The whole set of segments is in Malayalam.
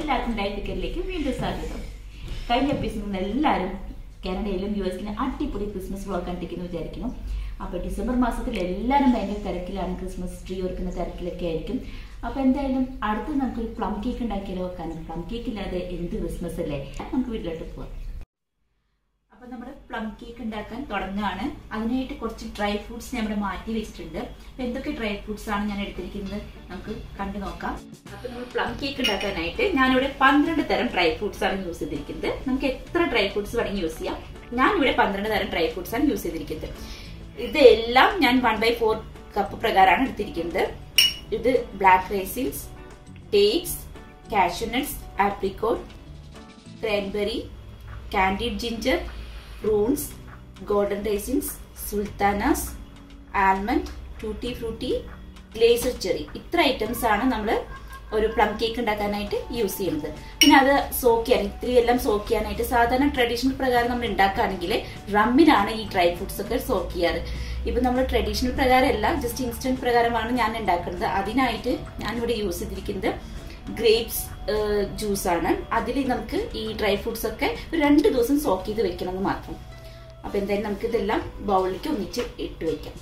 എല്ലാവർക്കും ഡയറ്റ് കെയറിലേക്ക് വീണ്ടും സ്വാഗതം. കഴിഞ്ഞ എപ്പിസോഡിൽ എല്ലാവരും കാനഡയിലും യുഎസിലും അടിപൊളി ക്രിസ്മസ് വ്ളോഗ് കണ്ടിരിക്കുന്നു വിചാരിക്കുന്നു. അപ്പോൾ ഡിസംബർ മാസത്തിൽ എല്ലാവരും ഭയങ്കര തിരക്കിലാണ്, ക്രിസ്മസ് ട്രീ ഒരുക്കുന്ന തിരക്കിലൊക്കെ ആയിരിക്കും. അപ്പോൾ എന്തായാലും അടുത്ത് നമുക്ക് പ്ലം കേക്ക് ഉണ്ടാക്കിയാലോ? കാരണം പ്ലം കേക്ക് ഇല്ലാതെ എന്ത് ക്രിസ്മസ് അല്ലേ? നമുക്ക് വീട്ടിലോട്ട് പോവാം. അപ്പോൾ നമ്മൾ പ്ലം കേക്ക് ഉണ്ടാക്കാൻ തുടങ്ങുകയാണ്. അതിനായിട്ട് കുറച്ച് ഡ്രൈ ഫ്രൂട്ട്സ് ഞാൻ ഇവിടെ മാറ്റി വെച്ചിട്ടുണ്ട്. അപ്പോൾ എന്തൊക്കെ ഡ്രൈ ഫ്രൂട്ട്സ് ആണ് ഞാൻ എടുത്തിരിക്കുന്നത് നമുക്ക് കണ്ടു നോക്കാം. അപ്പോൾ നമ്മൾ പ്ലം കേക്ക് ഉണ്ടാക്കാനായിട്ട് ഞാനിവിടെ 12 തരം ഡ്രൈ ഫ്രൂട്ട്സ് ആണ് യൂസ് ചെയ്തിരിക്കുന്നത്. നമുക്ക് എത്ര ഡ്രൈ ഫ്രൂട്ട്സ് വേണമെങ്കിൽ യൂസ് ചെയ്യാം. ഞാനിവിടെ 12 തരം ഡ്രൈ ഫ്രൂട്ട്സ് ആണ് യൂസ് ചെയ്തിരിക്കുന്നത്. ഇതെല്ലാം ഞാൻ 1/4 കപ്പ് പ്രകാരമാണ് എടുത്തിരിക്കുന്നത്. ഇത് black raisins, dates, cashewnuts, apricot, cranberry, candied ginger, prunes, golden raisins, sultanas, almond, tutti frutti, glace cherry. ഇത്ര ഐറ്റംസ് ആണ് നമ്മൾ ഒരു പ്ലം കേക്ക് ഉണ്ടാക്കാനായിട്ട് യൂസ് ചെയ്യുന്നത്. പിന്നെ അത് സോക്ക് ചെയ്യാൻ, ഇത്രയെല്ലാം സോക്ക് ചെയ്യാനായിട്ട് സാധാരണ ട്രഡീഷണൽ പ്രകാരം നമ്മൾ ഉണ്ടാക്കുകയാണെങ്കിൽ റമ്മിലാണ് ഈ ഡ്രൈ ഫ്രൂട്ട്സ് ഒക്കെ സോക്ക് ചെയ്യാറ്. ഇപ്പൊ നമ്മൾ ട്രഡീഷണൽ പ്രകാരം അല്ല, ജസ്റ്റ് ഇൻസ്റ്റന്റ് പ്രകാരമാണ് ഞാൻ ഉണ്ടാക്കുന്നത്. അതിനായിട്ട് ഞാനിവിടെ യൂസ് ചെയ്തിരിക്കുന്നത് ഗ്രേപ്സ് ജ്യൂസ് ആണ്. അതിൽ നമുക്ക് ഈ ഡ്രൈ ഫ്രൂട്ട്സ് ഒക്കെ 2 ദിവസം സോക്ക് ചെയ്ത് വെക്കണം എന്ന് മാത്രം. അപ്പൊ എന്തായാലും നമുക്ക് ഇതെല്ലാം ബൗളിലേക്ക് ഒന്നിച്ച് ഇട്ട് വെക്കാം.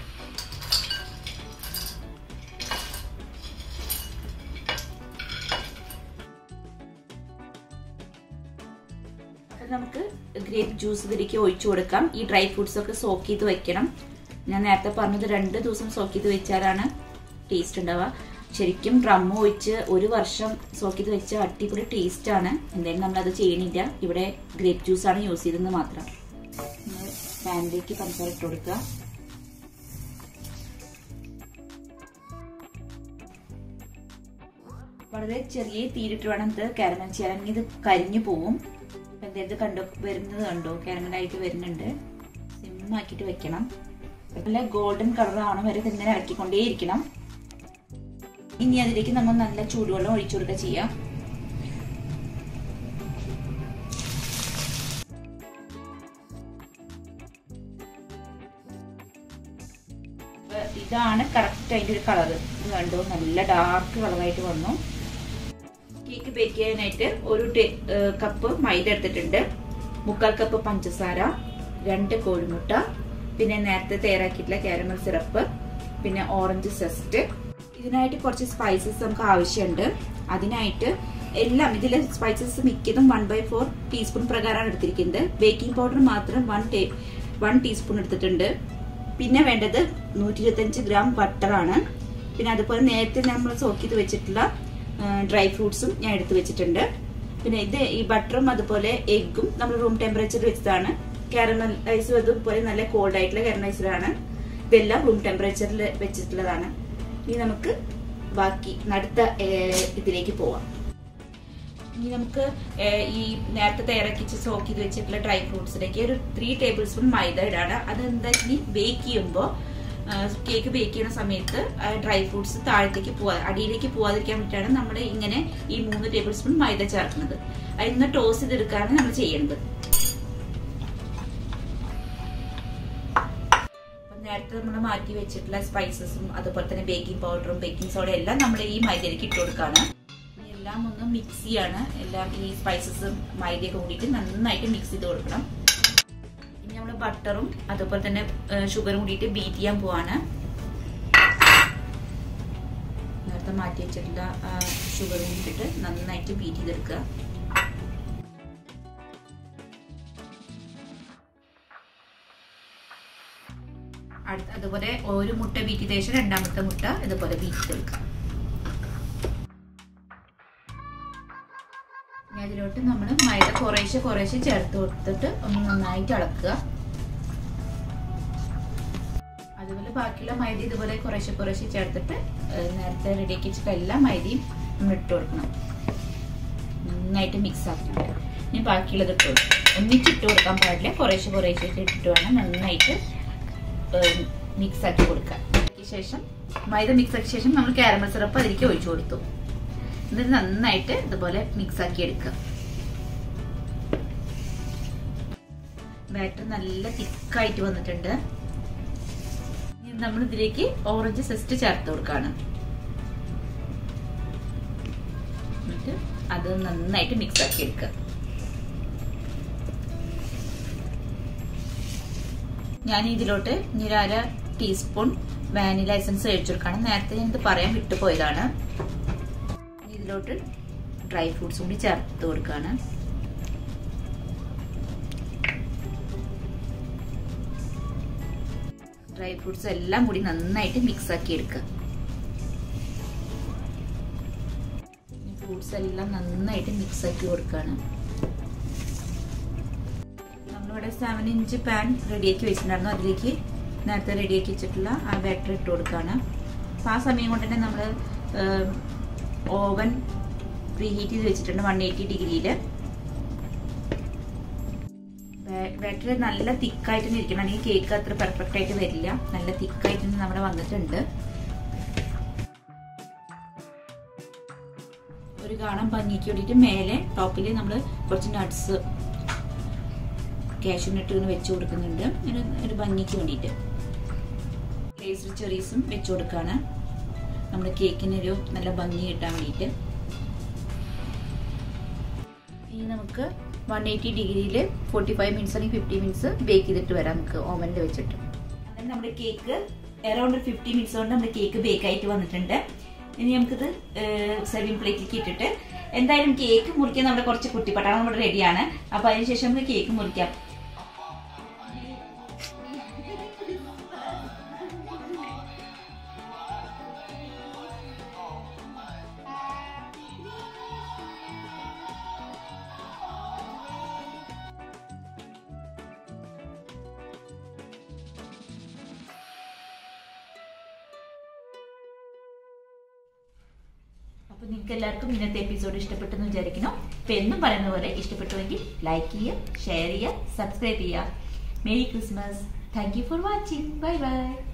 നമുക്ക് ഗ്രേപ്പ് ജ്യൂസ് ഇതിലേക്ക് ഒഴിച്ചു കൊടുക്കാം. ഈ ഡ്രൈ ഫ്രൂട്ട്സ് ഒക്കെ സോക്ക് ചെയ്ത് വെക്കണം. ഞാൻ നേരത്തെ പറഞ്ഞത് 2 ദിവസം സോക്ക് ചെയ്ത് വെച്ചാലാണ് ടേസ്റ്റ് ഉണ്ടാവുക. ശരിക്കും റം ഒഴിച്ച് 1 വർഷം സോക്ക് ചെയ്ത് വെച്ച അടിപൊളി ടേസ്റ്റ് ആണ്. എന്തായാലും നമ്മളത് ചെയ്യണില്ല. ഇവിടെ ഗ്രേപ്പ് ജ്യൂസ് ആണ് യൂസ് ചെയ്തതെന്ന് മാത്രം. പാനിലേക്ക് പഞ്ചസാര ഇട്ട് കൊടുക്കുക. വളരെ ചെറിയ തീരിട്ട് വേണം ഇത് കാരമൽ ചെയ്യാൻ, അല്ലെങ്കിൽ ഇത് കരിഞ്ഞു പോവും. എന്തായാലും വരുന്നത് കണ്ടോ, കാരമലായിട്ട് വരുന്നുണ്ട്. സിമ്മാക്കിയിട്ട് വെക്കണം. നല്ല ഗോൾഡൻ കളർ ആവണ വരെ തന്നെ ഇളക്കിക്കൊണ്ടേയിരിക്കണം. ഇനി അതിലേക്ക് നമ്മൾ നല്ല ചൂടുവെള്ളം ഒഴിച്ചു കൊടുക്കുക ചെയ്യാം. ഇതാണ് കറക്റ്റ് അതിന്റെ ഒരു കളറ്. ഇത് കണ്ടോ, നല്ല ഡാർക്ക് കളറായിട്ട് വന്നു. കേക്ക് ബേക്ക് ചെയ്യാനായിട്ട് 1 കപ്പ് മൈദ എടുത്തിട്ടുണ്ട്, 3/4 കപ്പ് പഞ്ചസാര, 2 കോഴിമുട്ട, പിന്നെ നേരത്തെ തയ്യാറാക്കിയിട്ടുള്ള കാരമൽ സിറപ്പ്, പിന്നെ ഓറഞ്ച് സെസ്റ്റ്. ഇതിനായിട്ട് കുറച്ച് സ്പൈസസ് നമുക്ക് ആവശ്യമുണ്ട്. അതിനായിട്ട് എല്ലാം ഇതിലെ സ്പൈസസ് മിക്കതും 1/4 ടീസ്പൂൺ പ്രകാരമാണ് എടുത്തിരിക്കുന്നത്. ബേക്കിംഗ് പൗഡർ മാത്രം 1 ടീസ്പൂൺ എടുത്തിട്ടുണ്ട്. പിന്നെ വേണ്ടത് 125 ഗ്രാം ബട്ടറാണ്. പിന്നെ അതുപോലെ നേരത്തെ നമ്മൾ സോക്ക് ചെയ്ത് വെച്ചിട്ടുള്ള ഡ്രൈ ഫ്രൂട്ട്സും ഞാൻ എടുത്ത് വെച്ചിട്ടുണ്ട്. പിന്നെ ഈ ബട്ടറും അതുപോലെ എഗ്ഗും നമ്മൾ റൂം ടെമ്പറേച്ചറിൽ വെച്ചതാണ്. കാരമലൈസും അതുപോലെ നല്ല കോൾഡ് ആയിട്ടുള്ള കാരമലൈസറാണ്. ഇതെല്ലാം റൂം ടെമ്പറേച്ചറിൽ വെച്ചിട്ടുള്ളതാണ്. ഇനി നമുക്ക് ബാക്കി അടുത്ത ഇതിലേക്ക് പോവാം. ഇനി നമുക്ക് ഈ നേരത്തെ തയ്യാറാക്കി സോക്ക് ചെയ്ത് വെച്ചിട്ടുള്ള ഡ്രൈ ഫ്രൂട്ട്സിലേക്ക് ഒരു 3 ടേബിൾ സ്പൂൺ മൈദ ഇടാണ്. അതെന്താ വെച്ചാൽ ബേക്ക് ചെയ്യുമ്പോൾ കേക്ക് ബേക്ക് ചെയ്യുന്ന സമയത്ത് ഡ്രൈ ഫ്രൂട്ട്സ് താഴത്തേക്ക് അടിയിലേക്ക് പോവാതിരിക്കാൻ വേണ്ടിയിട്ടാണ് നമ്മൾ ഇങ്ങനെ ഈ 3 ടേബിൾ സ്പൂൺ മൈദ ചേർക്കുന്നത്. അതിന് ടോസ് ചെയ്തെടുക്കാണ് നമ്മൾ ചെയ്യുന്നത്. നേരത്തെ നമ്മൾ മാറ്റി വെച്ചിട്ടുള്ള സ്പൈസസും അതുപോലെ തന്നെ ബേക്കിംഗ് പൗഡറും ബേക്കിംഗ് സോഡ എല്ലാം നമ്മൾ ഈ മൈദയിലേക്ക് ഇട്ട് കൊടുക്കാണ്. എല്ലാം ഒന്ന് മിക്സ് ചെയ്യാണ്. എല്ലാം ഈ സ്പൈസസും മൈദയൊക്കെ കൂടിയിട്ട് നന്നായിട്ട് മിക്സ് ചെയ്ത് കൊടുക്കണം. ഇനി നമ്മൾ ബട്ടറും അതുപോലെ തന്നെ ഷുഗറും കൂടിയിട്ട് ബീറ്റ് ചെയ്യാൻ പോവാണ്. നേരത്തെ മാറ്റി വെച്ചിട്ടുള്ള ഷുഗറും കൂടിയിട്ട് നന്നായിട്ട് ബീറ്റ് ചെയ്തെടുക്കുക. അതുപോലെ ഒരു മുട്ട ബീറ്റ് ചെയ്ത ശേഷം 2ാമത്തെ മുട്ട ഇതുപോലെ ബീറ്റ് ചെയ്തെടുക്കുക. അതിലോട്ട് നമ്മൾ മൈദ കുറേശ്ശെ ചേർത്ത് കൊടുത്തിട്ട് ഒന്ന് നന്നായിട്ട് ഇളക്കുക. അതുപോലെ ബാക്കിയുള്ള മൈദ ഇതുപോലെ കുറേശ്ശെ ചേർത്തിട്ട് നേരത്തെ റെഡിയാക്കി വെച്ചിട്ട് എല്ലാ മൈദയും നമ്മൾ ഇട്ട് കൊടുക്കണം. നന്നായിട്ട് മിക്സ് ആക്കിയിട്ട് ഇനി ബാക്കിയുള്ളത് ഇട്ട് കൊടുക്കും. ഒന്നിച്ചിട്ട് കൊടുക്കാൻ പാടില്ല, കുറേശ്ശെ ഇട്ടിട്ട് വേണം നന്നായിട്ട് മിക്സ് ആക്കി കൊടുക്കുക. ശേഷം മൈദ മിക്സ് ആക്കിയ ശേഷം നമ്മൾ കാരമൽ സിറപ്പ് അതിലേക്ക് ഒഴിച്ചു കൊടുത്തു. എന്നിട്ട് നന്നായിട്ട് ഇതുപോലെ മിക്സ് ആക്കി എടുക്കുക. ബാറ്റർ നല്ല തിക്കായിട്ട് വന്നിട്ടുണ്ട്. നമ്മൾ ഇതിലേക്ക് ഓറഞ്ച് സെസ്റ്റ് ചേർത്ത് കൊടുക്കാണ്. എന്നിട്ട് അത് നന്നായിട്ട് മിക്സ് ആക്കി എടുക്കുക. ഞാൻ ഇതിലോട്ട് ഇനി ഒരു 1/2 ടീസ്പൂൺ വാനില എസൻസ് ഒഴിച്ചെടുക്കണം. നേരത്തെ ഞാൻ ഇത് പറയാൻ വിട്ടുപോയതാണ്. ഇതിലോട്ട് ഡ്രൈ ഫ്രൂട്ട്സ് കൂടി ചേർത്ത് കൊടുക്കുകയാണ്. ഡ്രൈ ഫ്രൂട്ട്സ് എല്ലാം കൂടി നന്നായിട്ട് മിക്സ് ആക്കി എടുക്കുക. ഫ്രൂട്ട്സ് എല്ലാം നന്നായിട്ട് മിക്സ് ആക്കി കൊടുക്കുകയാണ്. നമ്മളിവിടെ 7 ഇഞ്ച് പാൻ റെഡിയാക്കി വെച്ചിട്ടുണ്ടായിരുന്നു. അതിലേക്ക് നേരത്തെ റെഡിയാക്കി വെച്ചിട്ടുള്ള ആ ബാറ്റർ ഇട്ട് കൊടുക്കുകയാണ്. അപ്പം ആ സമയം കൊണ്ട് തന്നെ നമ്മൾ ഓവൻ പ്രീഹീറ്റ് ചെയ്ത് വെച്ചിട്ടുണ്ട് 180 ഡിഗ്രിയിൽ. ബാറ്റർ നല്ല തിക്കായിട്ട് തന്നെ ഇരിക്കണം, അല്ലെങ്കിൽ കേക്ക് അത്ര പെർഫെക്റ്റ് ആയിട്ട് വരില്ല. നല്ല തിക്കായിട്ട് നമ്മുടെ വന്നിട്ടുണ്ട്. ഒരു കാണാൻ ഭംഗിക്ക് വേണ്ടിയിട്ട് മേലെ ടോപ്പിൽ നമ്മൾ കുറച്ച് നട്ട്സ്, കാഷ്യൂ നട്ട് ഇങ്ങനെ വെച്ച് കൊടുക്കുന്നുണ്ട്. ഒരു ഭംഗിക്ക് വേണ്ടിയിട്ട് ഗ്ലേസ്ഡ് ചെറീസും വെച്ച് കൊടുക്കുകയാണ്, നമ്മുടെ കേക്കിനൊരു നല്ല ഭംഗി കിട്ടാൻ വേണ്ടിയിട്ട്. ഇനി നമുക്ക് 180 ഡിഗ്രിയിൽ 45 മിനിറ്റ്സ് അല്ലെങ്കിൽ 50 മിനിറ്റ്സ് ബേക്ക് ചെയ്തിട്ട് വരാം നമുക്ക് ഓവനിൽ വെച്ചിട്ട്. അതായത് നമ്മുടെ കേക്ക് അറൌണ്ട് 50 മിനിറ്റ്സ് കൊണ്ട് നമ്മുടെ കേക്ക് ബേക്ക് ആയിട്ട് വന്നിട്ടുണ്ട്. ഇനി നമുക്കിത് സെർവിങ് പ്ലേറ്റിലേക്ക് ഇട്ടിട്ട് എന്തായാലും കേക്ക് മുറിക്കാൻ നമ്മുടെ കുറച്ച് കുട്ടിപ്പട്ടാളം നമ്മുടെ റെഡിയാണ്. അപ്പൊ അതിനുശേഷം നമുക്ക് കേക്ക് മുറിക്കാം. അപ്പോൾ നിങ്ങൾക്ക് എല്ലാവർക്കും ഇന്നത്തെ എപ്പിസോഡ് ഇഷ്ടപ്പെട്ടെന്ന് വിചാരിക്കുന്നു. അപ്പോൾ എന്നും പറയുന്ന പോലെ ഇഷ്ടപ്പെട്ടുവെങ്കിൽ ലൈക്ക് ചെയ്യുക, ഷെയർ ചെയ്യുക, സബ്സ്ക്രൈബ് ചെയ്യുക. Merry Christmas. Thank you for watching. Bye by.